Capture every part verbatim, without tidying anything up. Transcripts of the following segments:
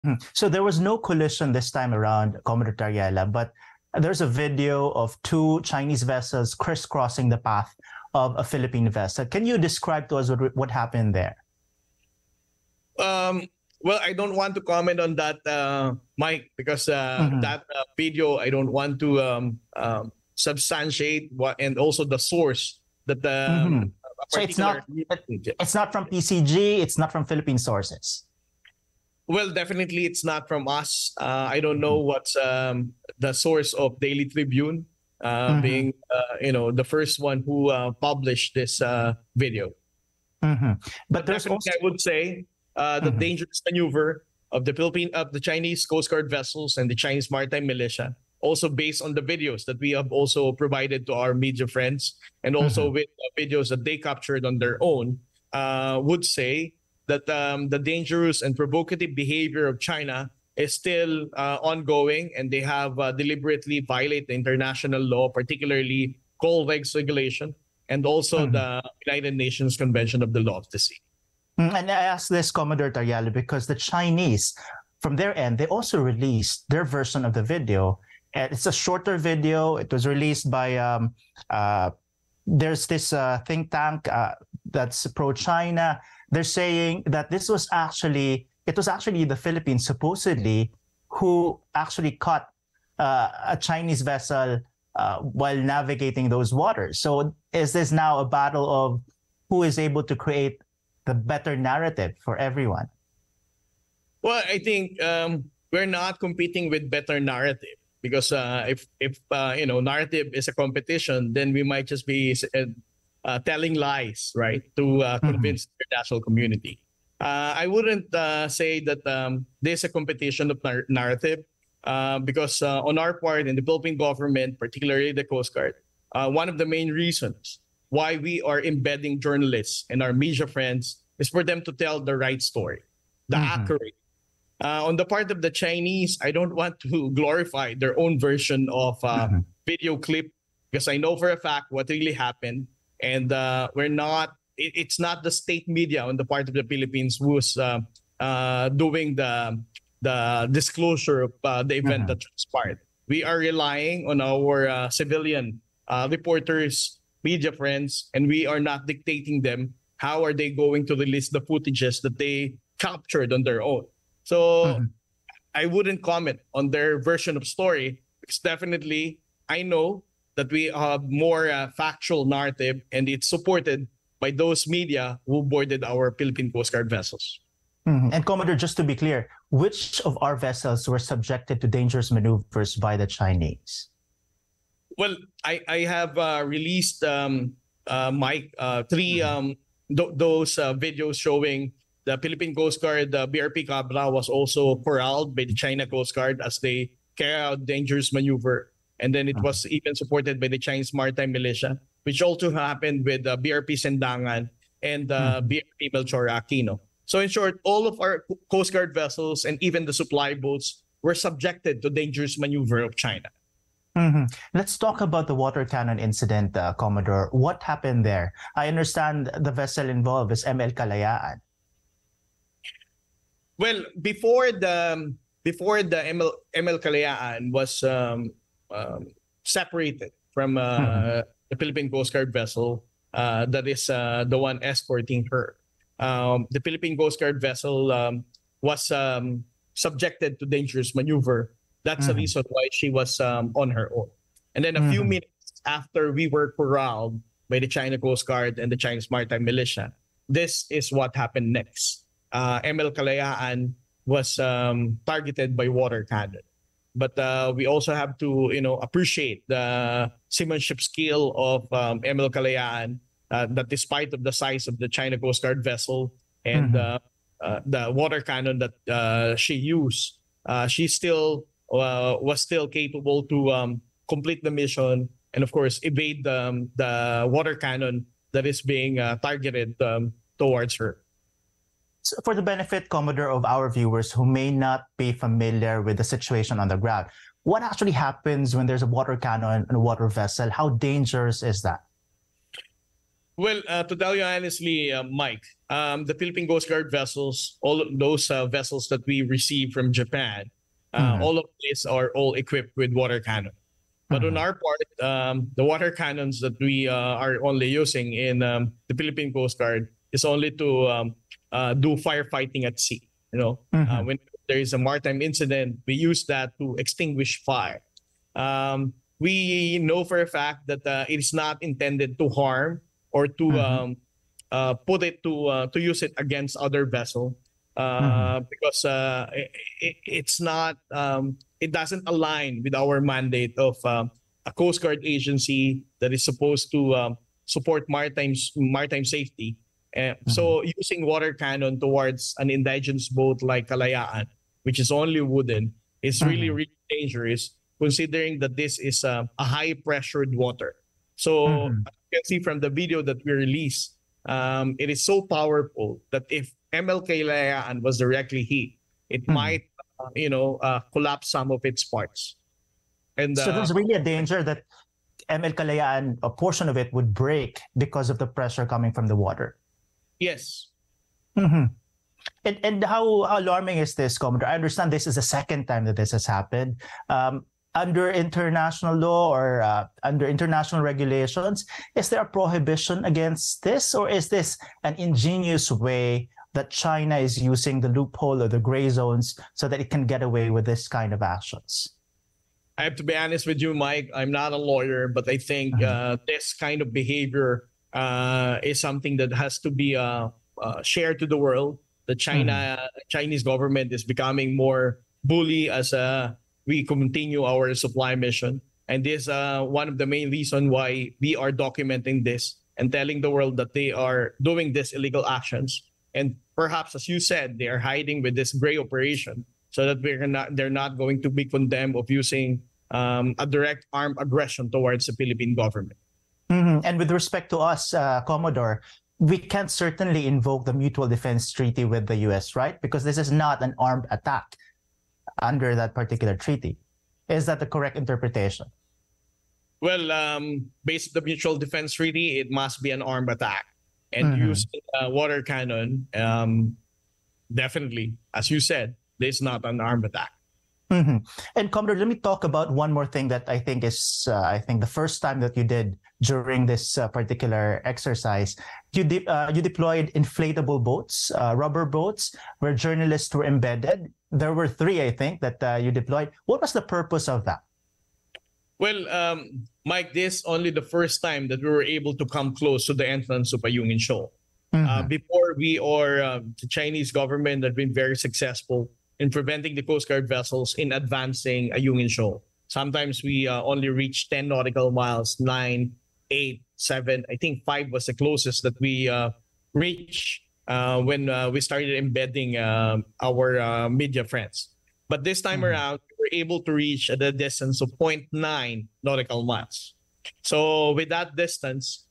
Hmm. So there was no collision this time around, Commodore Tariela, but there's a video of two Chinese vessels crisscrossing the path of a Philippine vessel. Can you describe to us what, what happened there? Um, well, I don't want to comment on that, uh, Mike, because uh, Mm-hmm. that uh, video, I don't want to um, um, substantiate what, and also the source that um, Mm-hmm. a So it's particular. not it's not from P C G, it's not from Philippine sources. Well, definitely it's not from us. Uh, I don't know what's um, the source of Daily Tribune, uh, Mm-hmm. being uh, you know the first one who uh, published this uh, video. Mm-hmm. But, But there's definitely, also I would say uh, the Mhm. dangerous maneuver of the Philippine of the Chinese Coast Guard vessels and the Chinese Maritime Militia, also based on the videos that we have also provided to our media friends, and also Mhm. with uh, videos that they captured on their own, uh, would say that um, the dangerous and provocative behavior of China is still uh, ongoing, and they have uh, deliberately violated the international law, particularly Colvex regulation, and also Mhm. the United Nations Convention of the Law of the Sea. Mm, And I ask this, Commodore Tariala, because the Chinese, from their end, they also released their version of the video. And it's a shorter video. It was released by um, uh, there's this uh, think tank uh, that's pro-China. They're saying that this was actually it was actually the Philippines supposedly who actually caught uh, a Chinese vessel uh, while navigating those waters. So is this now a battle of who is able to create the better narrative for everyone? Well, I think um, we're not competing with better narrative, because uh, if if uh, you know narrative is a competition, then we might just be uh, uh, telling lies, right, to uh, convince the international community. Uh, I wouldn't uh, say that um, there's a competition of nar- narrative, uh, because uh, on our part in the Philippine government, particularly the Coast Guard, uh, one of the main reasons why we are embedding journalists and our media friends is for them to tell the right story, the Mhm. accurate. Uh, on the part of the Chinese, I don't want to glorify their own version of uh, Mhm. video clip, because I know for a fact what really happened, and uh, we're not. It, it's not the state media on the part of the Philippines who's uh, uh, doing the the disclosure of uh, the event Mhm. that transpired. We are relying on our uh, civilian uh, reporters, media friends, and we are not dictating them how are they going to release the footages that they captured on their own. So Mhm. I wouldn't comment on their version of story, because definitely I know that we have more uh, factual narrative, and it's supported by those media who boarded our Philippine Coast Guard vessels. Mhm. And Commodore, just to be clear, which of our vessels were subjected to dangerous maneuvers by the Chinese? Well, I, I have uh, released, um, uh, Mike, uh, three um, th- those uh, videos showing the Philippine Coast Guard, the B R P Cabra, was also corralled by the China Coast Guard as they carry out dangerous maneuver. And then it was even supported by the Chinese Maritime Militia, which also happened with uh, B R P Sendangan and uh, Mhm. B R P Melchor Aquino. So in short, all of our Coast Guard vessels and even the supply boats were subjected to dangerous maneuver of China. Mhm. Let's talk about the water cannon incident, uh, Commodore. What happened there? I understand the vessel involved is M L Kalayaan. Well, before the before the M L, M L Kalayaan was um, um, separated from uh, Mhm. the Philippine Coast Guard vessel, uh, that is uh, the one escorting her. Um, the Philippine Coast Guard vessel um, was um, subjected to dangerous maneuver. That's the Mhm. reason why she was um, on her own. And then a few Mhm. minutes after we were corralled by the China Coast Guard and the Chinese Maritime Militia, this is what happened next. Uh, M L Kalayaan was um, targeted by water cannon. But uh, we also have to, you know, appreciate the seamanship skill of um, M L Kalayaan. Uh, that despite of the size of the China Coast Guard vessel and Mhm. uh, uh, the water cannon that uh, she used, uh, she still uh, was still capable to um, complete the mission, and of course evade the, um, the water cannon that is being uh, targeted um, towards her. So for the benefit, Commodore, of our viewers who may not be familiar with the situation on the ground, what actually happens when there's a water cannon in a water vessel? How dangerous is that? Well, uh, to tell you honestly, uh, Mike, um, the Philippine Coast Guard vessels, all of those uh, vessels that we receive from Japan, uh, Mhm. all of these are all equipped with water cannon. But on Mhm. our part, um, the water cannons that we uh, are only using in um, the Philippine Coast Guard is only to um, uh, do firefighting at sea. You know, uh, Mhm. when there is a maritime incident, we use that to extinguish fire. Um, we know for a fact that uh, it is not intended to harm or to Mhm. um, uh, put it to uh, to use it against other vessel Mhm. uh, because uh, it, it, it's not um, it doesn't align with our mandate of um, a Coast Guard agency that is supposed to um, support maritime maritime safety. Uh, Mhm. so using water cannon towards an indigenous boat like Kalayaan, which is only wooden, is really Mhm. really dangerous considering that this is uh, a high pressured water. So Mhm. as you can see from the video that we released, um, it is so powerful that if M L K Layaan was directly hit, it Mhm. might, uh, you know, uh, collapse some of its parts. And So uh, there's really a danger that M L Kalayaan, a portion of it would break because of the pressure coming from the water. yes, Mhm. And, and how alarming is this, Commodore? I understand this is the second time that this has happened. Um, under international law or uh, under international regulations, is there a prohibition against this, or is this an ingenious way that China is using the loophole or the gray zones so that it can get away with this kind of actions? I have to be honest with you, Mike. I'm not a lawyer, but I think Mhm. uh, this kind of behavior uh, is something that has to be uh, uh, shared to the world. The Mhm. China Chinese government is becoming more bully as uh, we continue our supply mission, and this uh, one of the main reason why we are documenting this and telling the world that they are doing these illegal actions. And perhaps, as you said, they are hiding with this gray operation so that we're not they're not going to be condemned of using um, a direct armed aggression towards the Philippine government. Mhm. And with respect to us, uh, Commodore, we can't certainly invoke the Mutual Defense Treaty with the U S, right? Because this is not an armed attack under that particular treaty. Is that the correct interpretation? Well, um, based on the Mutual Defense Treaty, it must be an armed attack. And Mhm. using uh, water cannon, um, definitely, as you said, this is not an armed attack. Mhm. And Commodore, let me talk about one more thing that I think is, uh, I think the first time that you did during this uh, particular exercise, you de- uh, you deployed inflatable boats, uh, rubber boats, where journalists were embedded. There were three, I think, that uh, you deployed. What was the purpose of that? Well, um, Mike, this only the first time that we were able to come close to the entrance of Ayungin Shoal. Uh, Mhm. before we or uh, the Chinese government had been very successful in preventing the Coast Guard vessels in advancing Ayungin Shoal. Sometimes we uh, only reach ten nautical miles, nine, eight, seven. I think five was the closest that we uh, reached uh, when uh, we started embedding uh, our uh, media friends. But this time Mhm. around, we were able to reach at a distance of zero point nine nautical miles. So with that distance,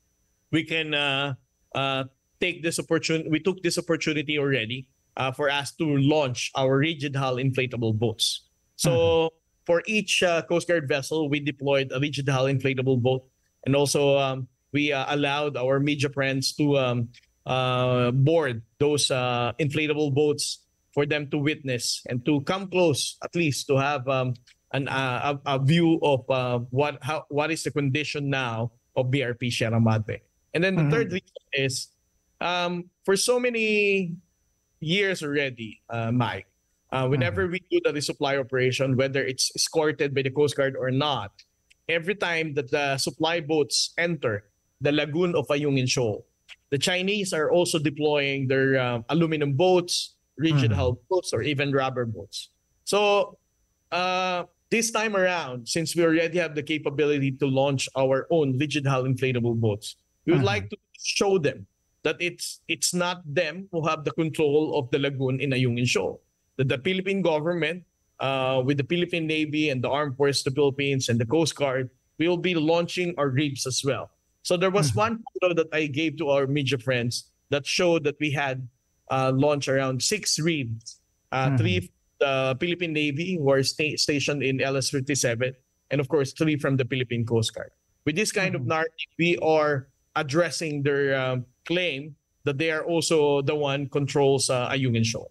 we can uh, uh, take this opportunity. We took this opportunity already uh, for us to launch our rigid hull inflatable boats. Mhm. So for each uh, Coast Guard vessel, we deployed a rigid hull inflatable boat, and also um, we uh, allowed our media friends to um, uh, board those uh, inflatable boats for them to witness and to come close, at least to have um, an, uh, a, a view of uh, what how what is the condition now of B R P Sierra Madre. And then the third Mhm. reason is um, for so many years already, uh, Mike, uh, Mhm. whenever we do the resupply operation, whether it's escorted by the Coast Guard or not, every time that the supply boats enter the lagoon of Ayungin Shoal, the Chinese are also deploying their um, aluminum boats, rigid Mhm. hull boats, or even rubber boats. So uh, this time around, since we already have the capability to launch our own rigid hull inflatable boats, we would Mhm. like to show them that it's it's not them who have the control of the lagoon in Ayungin Shoal. That the Philippine government, uh, with the Philippine Navy and the Armed Forces of the Philippines and the Coast Guard, we will be launching our ribs as well. So there was Mhm. one photo that I gave to our media friends that showed that we had uh, launched around six ribs, uh, Mhm. three the Philippine Navy who are sta- stationed in L S fifty-seven, and of course three from the Philippine Coast Guard. With this kind of Mhm. narrative, we are addressing their um, claim that they are also the one controls uh, Ayungin Shoal.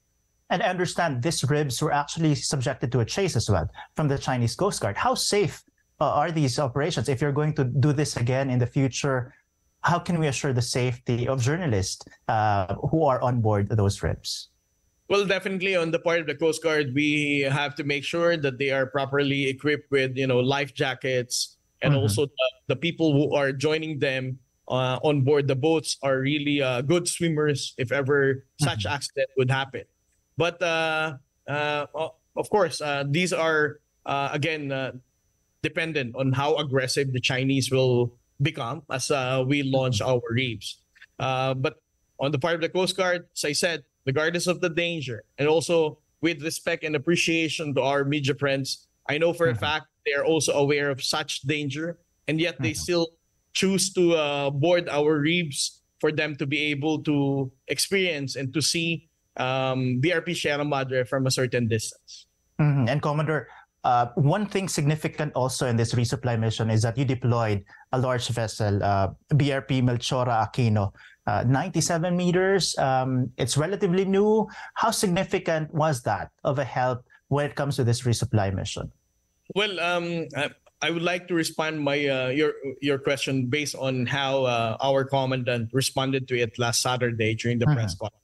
And I understand these ribs were actually subjected to a chase as well from the Chinese Coast Guard. How safe uh, are these operations? If you're going to do this again in the future, how can we assure the safety of journalists uh, who are on board those ribs? Well, definitely on the part of the Coast Guard, we have to make sure that they are properly equipped with, you know, life jackets, and mm-hmm. also the, the people who are joining them uh, on board the boats are really uh, good swimmers if ever such mm-hmm. accident would happen. But uh, uh, of course, uh, these are, uh, again, uh, dependent on how aggressive the Chinese will become as uh, we launch our reefs. Uh, but on the part of the Coast Guard, as I said, regardless of the danger, and also with respect and appreciation to our media friends, I know for mm-hmm. a fact they are also aware of such danger, and yet they mm-hmm. still choose to uh, board our reefs for them to be able to experience and to see um, B R P Sierra Madre from a certain distance. Mm-hmm. And Commodore, uh, one thing significant also in this resupply mission is that you deployed a large vessel, uh, B R P Melchora Aquino, uh, ninety-seven meters. Um, it's relatively new. How significant was that of a help when it comes to this resupply mission? Well, um, I, I would like to respond my uh, your your question based on how uh, our commandant responded to it last Saturday during the mm-hmm. press conference.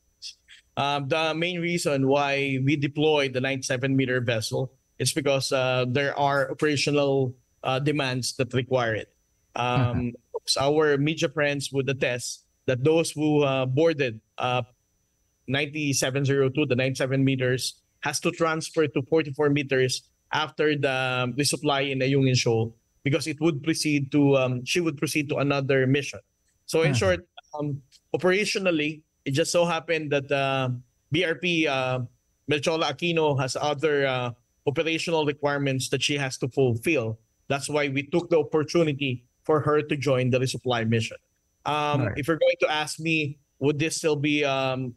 Um, the main reason why we deployed the ninety-seven meter vessel is because uh, there are operational uh, demands that require it. Um, mm-hmm. Our media friends would attest that those who uh, boarded uh, ninety-seven oh two, the ninety-seven meters, has to transfer to forty-four meters after the resupply in Ayungin Shoal, because it would proceed to um, she would proceed to another mission. So in mm-hmm. short, um, operationally, it just so happened that uh, B R P uh, Melchora Aquino has other uh, operational requirements that she has to fulfill. That's why we took the opportunity for her to join the resupply mission. Um, right. If you're going to ask me, would this still be um,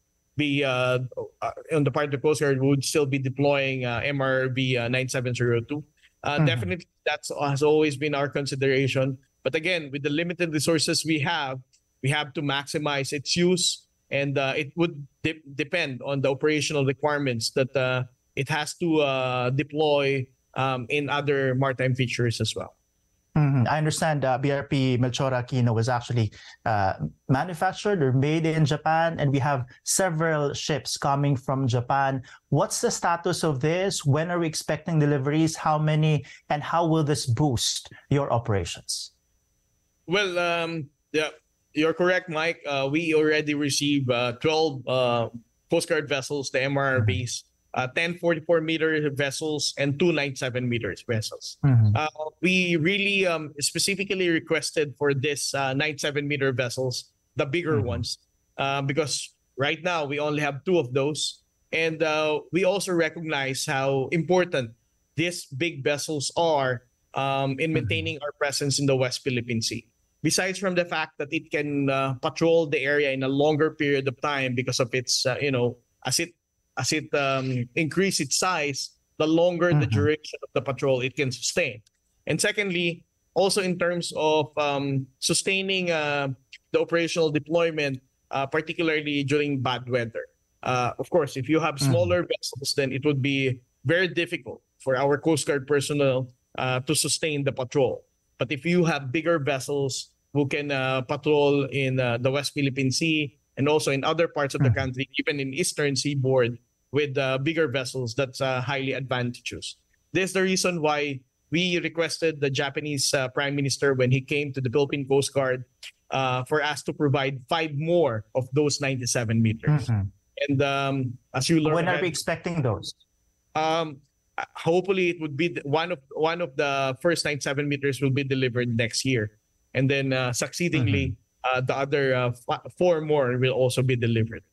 be uh, on the part of the Coast Guard, would still be deploying uh, M R V uh, ninety-seven oh two? Uh, mm-hmm. Definitely, that has always been our consideration. But again, with the limited resources we have, we have to maximize its use, and uh, it would de- depend on the operational requirements that uh, it has to uh, deploy um, in other maritime features as well. Mm-hmm. I understand uh, B R P Melchora Aquino was actually uh, manufactured or made in Japan, and we have several ships coming from Japan. What's the status of this? When are we expecting deliveries? How many? And how will this boost your operations? Well, um, yeah. You're correct, Mike. Uh, we already received uh, twelve uh, Coast Guard vessels, the M R Vs, uh, ten forty-four meter vessels, and two ninety-seven meters vessels. Mm-hmm. Uh, we really um, specifically requested for this uh, ninety-seven meter vessels, the bigger mm-hmm. ones, uh, because right now we only have two of those. And uh, we also recognize how important these big vessels are um, in maintaining mm-hmm. our presence in the West Philippine Sea. Besides from the fact that it can uh, patrol the area in a longer period of time because of its, uh, you know, as it as it um, increase its size, the longer mm-hmm. the duration of the patrol it can sustain. And secondly, also in terms of um, sustaining uh, the operational deployment, uh, particularly during bad weather. Uh, of course, if you have smaller mm-hmm. vessels, then it would be very difficult for our Coast Guard personnel uh, to sustain the patrol. But if you have bigger vessels who can uh, patrol in uh, the West Philippine Sea and also in other parts of the country, even in Eastern Seaboard, with uh, bigger vessels, that's uh, highly advantageous. This is the reason why we requested the Japanese uh, Prime Minister when he came to the Philippine Coast Guard uh, for us to provide five more of those ninety-seven meters. Mm-hmm. And um, as you learn, when are we expecting those? Um, hopefully it would be one of one of the first ninety-seven meters will be delivered next year, and then uh, succeedingly mm-hmm. uh, the other uh, f- four more will also be delivered.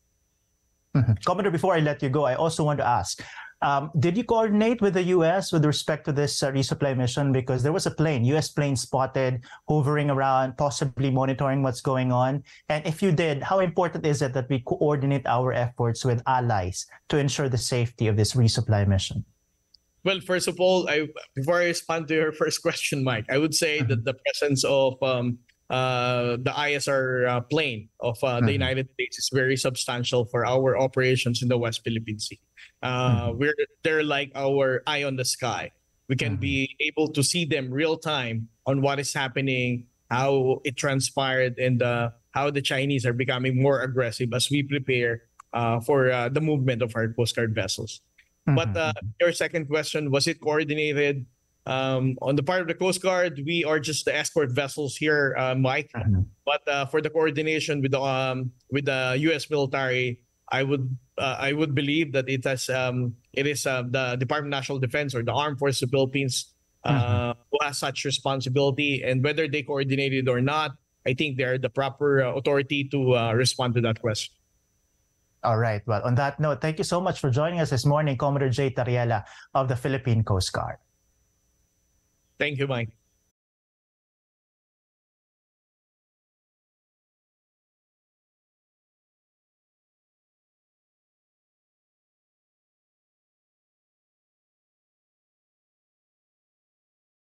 Mm-hmm. Commodore, before I let you go, I also want to ask, um, did you coordinate with the U S with respect to this uh, resupply mission? Because there was a plane, U S plane spotted hovering around, possibly monitoring what's going on. And if you did, how important is it that we coordinate our efforts with allies to ensure the safety of this resupply mission? Well, first of all, I, before I respond to your first question, Mike, I would say mm-hmm. that the presence of um, uh, the I S R uh, plane of uh, the Mhm. United States is very substantial for our operations in the West Philippine Sea. Uh, Mhm. We're they're like our eye on the sky. We can Mhm. be able to see them real time on what is happening, how it transpired, and uh, how the Chinese are becoming more aggressive as we prepare uh, for uh, the movement of our Coast Guard vessels. But uh, Mhm. your second question, was it coordinated? Um, on the part of the Coast Guard, we are just the escort vessels here, uh, Mike. Mhm. But uh, for the coordination with the um, with the U S military, I would uh, I would believe that it has um, it is uh, the Department of National Defense or the Armed Forces of the Philippines Mhm. uh, who has such responsibility, and whether they coordinated or not, I think they are the proper uh, authority to uh, respond to that question. All right. Well, on that note, thank you so much for joining us this morning, Commodore Jay Tariela of the Philippine Coast Guard. Thank you, Mike.